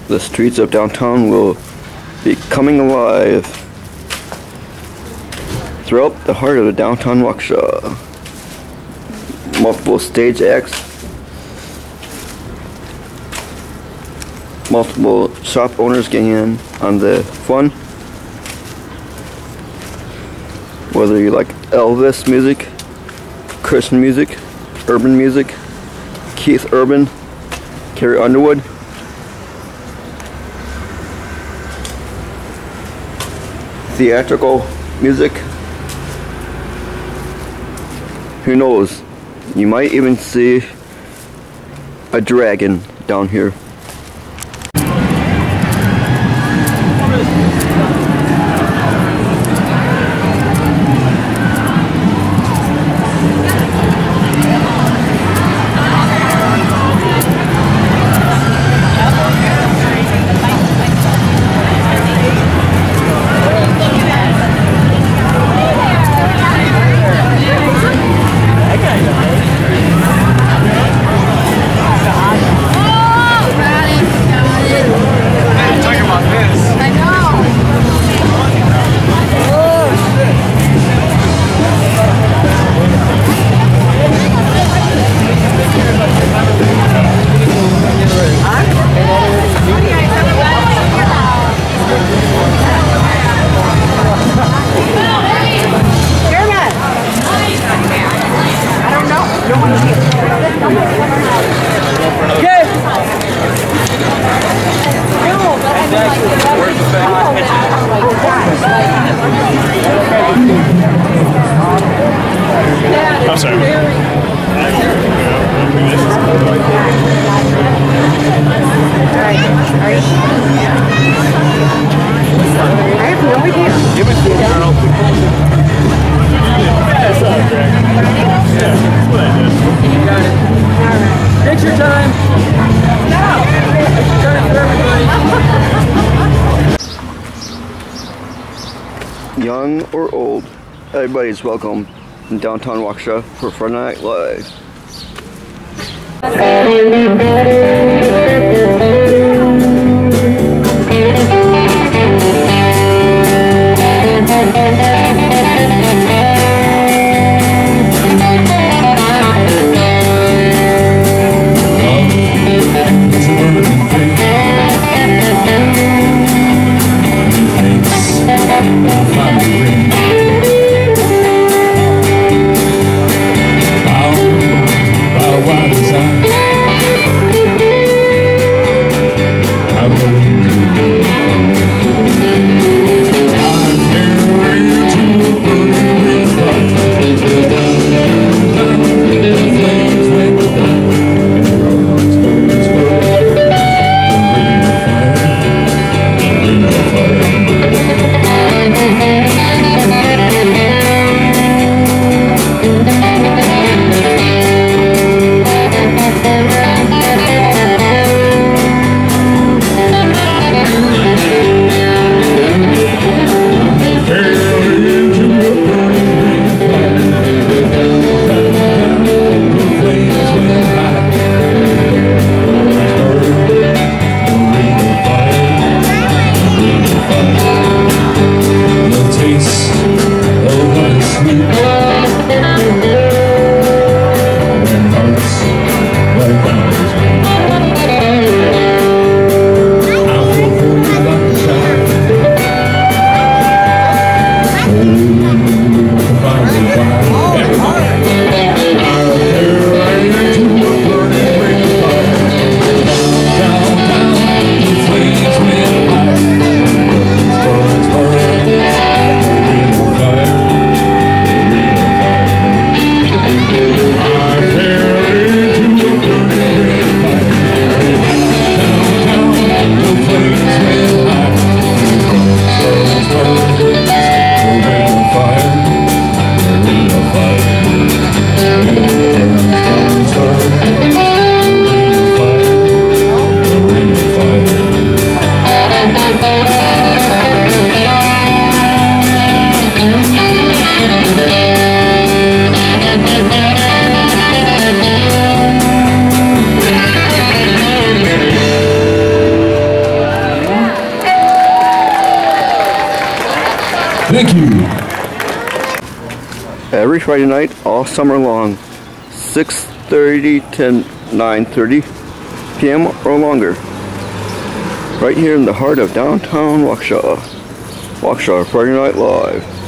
The streets of downtown will be coming alive throughout the heart of the downtown Waukesha. Multiple stage acts, multiple shop owners getting in on the fun. Whether you like Elvis music, Christian music, urban music, Keith Urban, Carrie Underwood, theatrical music, who knows, you might even see a dragon down here. I'm sorry. I have no idea. Give it to Colonel. That's all right, Greg. Yeah, that's what I did. You got it. All right. Take your time. No. Turn for everybody. Young or old, everybody's welcome in downtown Waukesha for Friday Night Live. Thank you. Every Friday night, all summer long, 6:30 to 9:30 p.m. or longer. Right here in the heart of downtown Waukesha. Waukesha Friday Night Live.